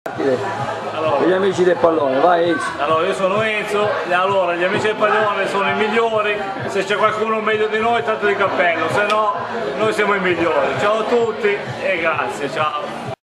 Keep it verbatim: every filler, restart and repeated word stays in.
Allora, gli amici del pallone, vai Enzo. Allora io sono Enzo, e allora gli amici del pallone sono i migliori, se c'è qualcuno meglio di noi tanto di cappello, se no noi siamo i migliori. Ciao a tutti e grazie, ciao.